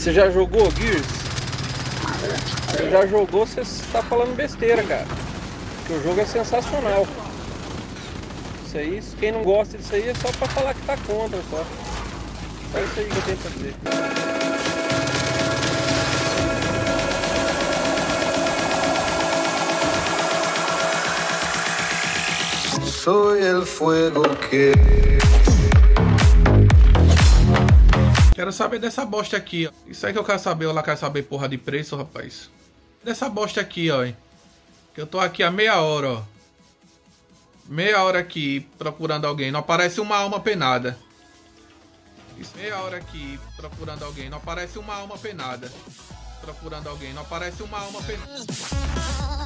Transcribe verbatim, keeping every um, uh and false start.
Você já jogou Gears? Você já jogou, você está falando besteira, cara. Porque o jogo é sensacional. Isso aí, quem não gosta disso aí é só pra falar que tá contra, só. Só isso aí que eu tenho pra dizer. Soy el fuego que... Quero saber dessa bosta aqui, ó. Isso aí que eu quero saber, ela quer saber porra de preço, rapaz. Dessa bosta aqui, ó. Que eu tô aqui há meia hora, ó. Meia hora aqui procurando alguém, não aparece uma alma penada. Isso, meia hora aqui procurando alguém, não aparece uma alma penada. Procurando alguém, não aparece uma alma penada.